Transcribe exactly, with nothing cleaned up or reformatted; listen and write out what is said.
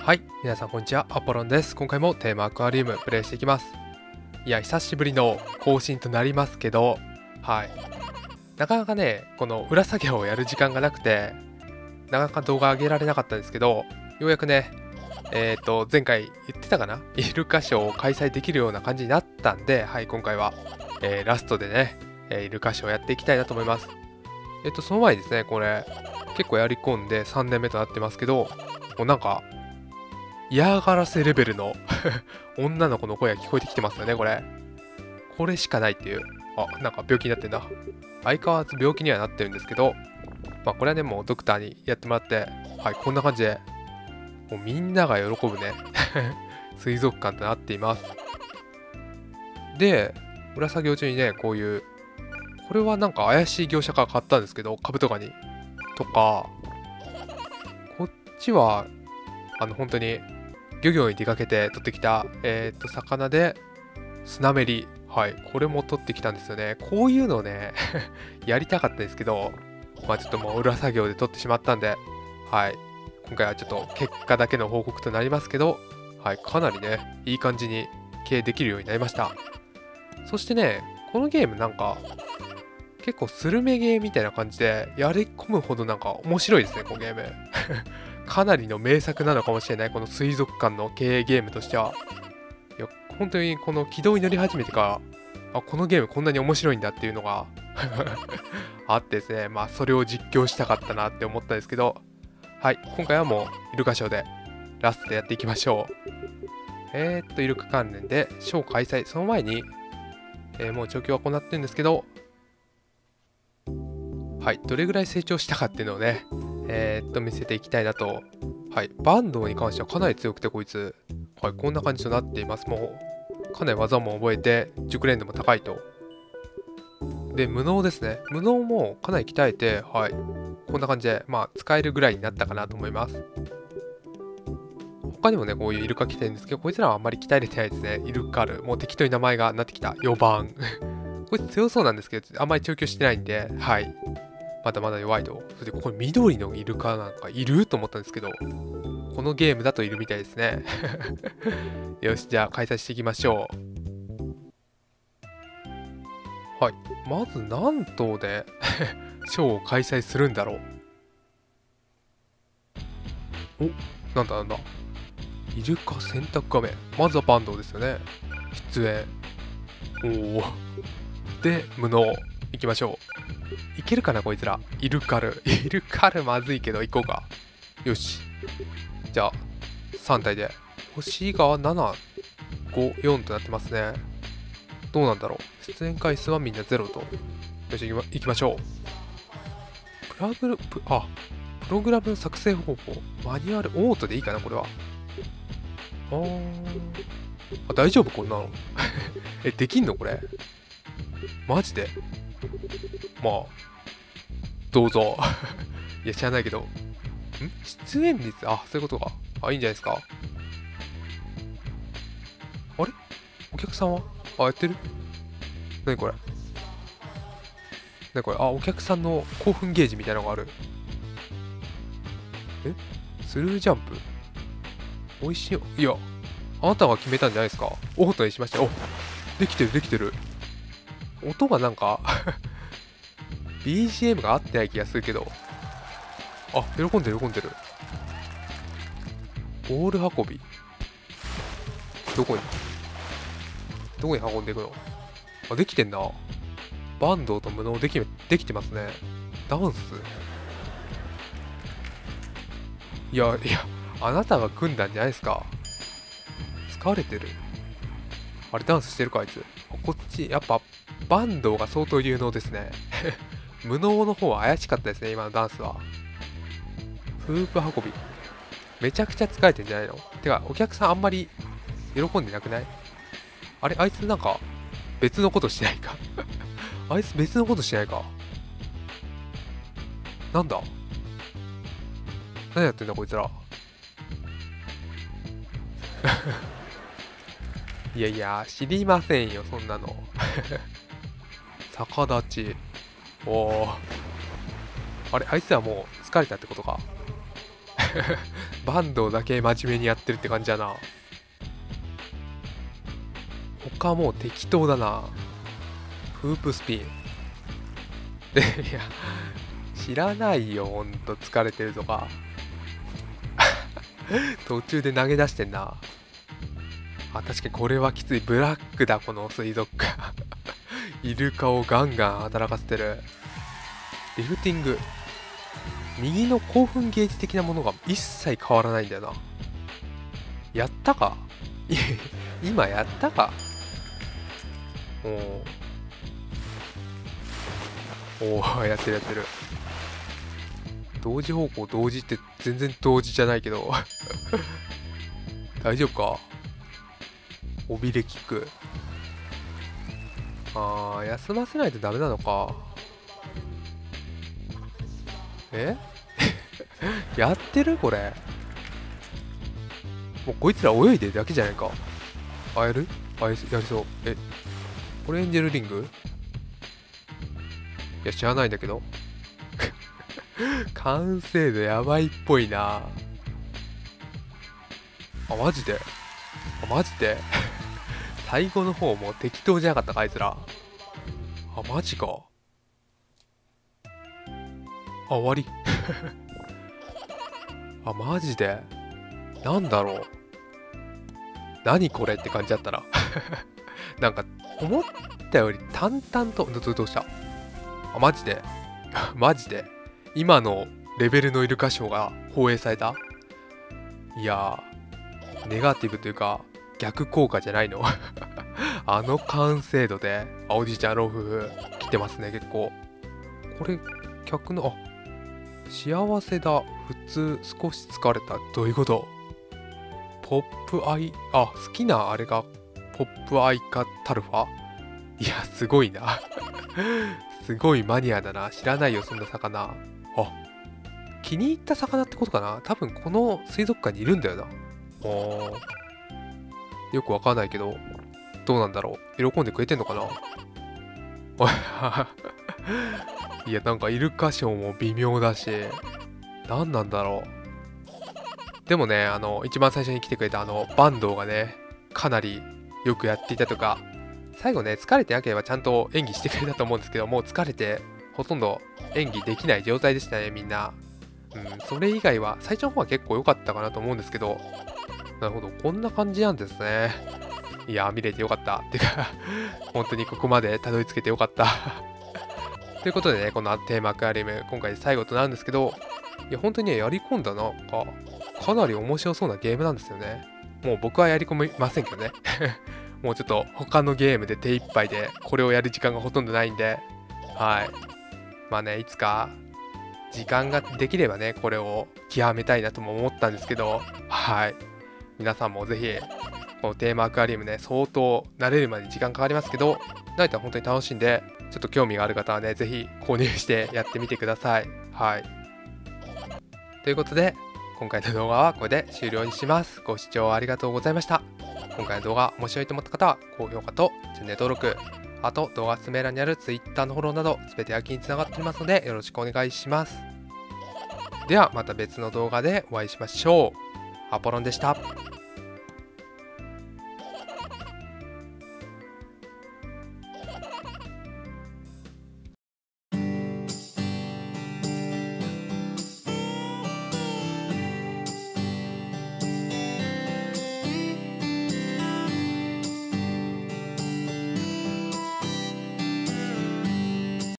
はい、皆さんこんにちは、アポロンです。今回もテーマアクアリウムプレイしていきます。いや、久しぶりの更新となりますけど、はい。なかなかね、この裏作業をやる時間がなくて、なかなか動画上げられなかったんですけど、ようやくね、えっと、前回言ってたかなイルカショーを開催できるような感じになったんで、はい、今回は、えーラストでね、えーイルカショーをやっていきたいなと思います。えっと、その前にですね、これ、結構やり込んでさんねんめとなってますけど、もうなんか、嫌がらせレベルの女の子の声が聞こえてきてますよね、これ。これしかないっていう。あ、なんか病気になってんだ。相変わらず病気にはなってるんですけど、まあこれはね、もうドクターにやってもらって、はい、こんな感じで、もうみんなが喜ぶね、水族館となっています。で、裏作業中にね、こういう、これはなんか怪しい業者から買ったんですけど、株とかに。とか、こっちは、あの、本当に、漁業に出かけて取ってきた、えっと、魚で、スナメリ。はい。これも取ってきたんですよね。こういうのをね、やりたかったですけど、まあちょっともう裏作業で取ってしまったんで、はい。今回はちょっと結果だけの報告となりますけど、はい。かなりね、いい感じに経営できるようになりました。そしてね、このゲームなんか、結構スルメゲーみたいな感じで、やり込むほどなんか面白いですね、このゲーム。かなりの名作なのかもしれない、この水族館の経営ゲームとしては。いや、本当にこの軌道に乗り始めてから、あ、このゲームこんなに面白いんだっていうのがあってですね、まあそれを実況したかったなって思ったんですけど、はい、今回はもうイルカショーでラストでやっていきましょう。えー、っと、イルカ関連でショー開催、その前に、えーもう状況は行ってるんですけど、はい、どれぐらい成長したかっていうのをね、えー、っと、見せていきたいなと。はい、バンドに関してはかなり強くて、こいつ。はい、こんな感じとなっています。もう、かなり技も覚えて、熟練度も高いと。で、無能ですね。無能もかなり鍛えて、はい、こんな感じで、まあ、使えるぐらいになったかなと思います。他にもね、こういうイルカ来てるんですけど、こいつらはあんまり鍛えれてないですね。イルカル。もう適当に名前がなってきた。よばん。こいつ強そうなんですけど、あんまり調教してないんで、はい。まだまだ弱いと。それでここに緑のイルカなんかいると思ったんですけど、このゲームだといるみたいですね。よし、じゃあ開催していきましょう。はい。まず何頭でショーを開催するんだろう。お、なんだなんだ。イルカ選択画面。まずはバンドですよね。出演。おお。で、無能。行きましょう。いけるかなこいつら。イルカル。イルカルまずいけど行こうか。よし。じゃあ、さん体で。星がなな、ご、よんとなってますね。どうなんだろう。出演回数はみんなゼロと。よし、行きま、行きましょう。プラグル、プ、あ、プログラム作成方法。マニュアル、オートでいいかなこれは。あー。あ、大丈夫こんなの。え、できんのこれ。マジでまあ、どうぞ。いや、知らないけど。ん出演率、あ、そういうことか。あ、いいんじゃないですか。あれお客さんはあ、やってるなにこれなにこれあ、お客さんの興奮ゲージみたいなのがある。えスルージャンプ美味しいよ。いや、あなたが決めたんじゃないですか。オートにしましたよ。お、できてるできてる。音がなんかビージーエム が合ってない気がするけど。あ、喜んでる喜んでる。ボール運び。どこにどこに運んでいくのあ、できてんな。バンドと無能でき、できてますね。ダンスいや、いや、あなたが組んだんじゃないですか。疲れてる。あれ、ダンスしてるか、あいつ。こっち、やっぱ、バンドが相当有能ですね。無能の方は怪しかったですね、今のダンスは。フープ運び。めちゃくちゃ疲れてんじゃないのてか、お客さんあんまり喜んでなくない？あれ、あいつなんか、別のことしてないか。あいつ別のことしてないか。なんだ何やってんだこいつら。いやいや、知りませんよ、そんなの。逆立ち。おお。あれ、あいつはもう疲れたってことか。 バンドだけ真面目にやってるって感じだな。他もう適当だな。フープスピンで、いや知らないよ、ほんと疲れてるとか途中で投げ出してんな。あ、確かにこれはきつい。ブラックだこの水族館イルカをガンガン働かせてる。リフティング、右の興奮ゲージ的なものが一切変わらないんだよな。やったか今やったか。おおおお、やってるやってる。同時方向、同時って全然同時じゃないけど大丈夫か。尾びれキック。あー、休ませないとダメなのか。えやってるこれ。もうこいつら泳いでるだけじゃないか。あ、やるあ、やりそう。え、これエンジェルリング？いや、知らないんだけど完成度やばいっぽいな。あ、マジであ、マジで最後の方もう適当じゃなかったか、あいつら。あ、マジか。あ、終わりあ、マジでなんだろう。何これって感じだったらなんか思ったより淡々と。どどうした。あ、マジでマジで今のレベルのイルカショーが放映された。いやー、ネガティブというか逆効果じゃないのあの完成度で。あ、おじいちゃん老夫婦来てますね結構。これ客の、あ、幸せだ、普通、少し疲れた。どういうこと。ポップアイ、あ、好きなあれがポップアイカタルファ。いや、すごいなすごいマニアだな。知らないよそんな魚。あ、気に入った魚ってことかな。多分この水族館にいるんだよな。おー、よくわかんないけどどうなんだろう。喜んでくれてんのかな。いや、なんかイルカショーも微妙だし、何なんだろう。でもね、あの一番最初に来てくれたあのバンドーがね、かなりよくやっていたとか、最後ね疲れてなければちゃんと演技してくれたと思うんですけど、もう疲れてほとんど演技できない状態でしたね、みんな。うん、それ以外は最初の方は結構良かったかなと思うんですけど。なるほど、こんな感じなんですね。いや、見れてよかったっていうか本当にここまでたどり着けてよかったということでね、このテーマアクアリウム今回で最後となるんですけど、いや本当にね、やり込んだなんかかなり面白そうなゲームなんですよね。もう僕はやり込みませんけどねもうちょっと他のゲームで手一杯でこれをやる時間がほとんどないんで、はい、まあね、いつか時間ができればねこれを極めたいなとも思ったんですけど、はい、皆さんもぜひこのテーマアクアリウムね、相当慣れるまで時間かかりますけど、慣れたら本当に楽しいんで、ちょっと興味がある方はね、ぜひ購入してやってみてください。はい。ということで、今回の動画はこれで終了にします。ご視聴ありがとうございました。今回の動画面白いと思った方は、高評価とチャンネル登録、あと動画説明欄にある Twitter のフォローなど、すべて野球につながっておりますので、よろしくお願いします。ではまた別の動画でお会いしましょう。アポロンでした。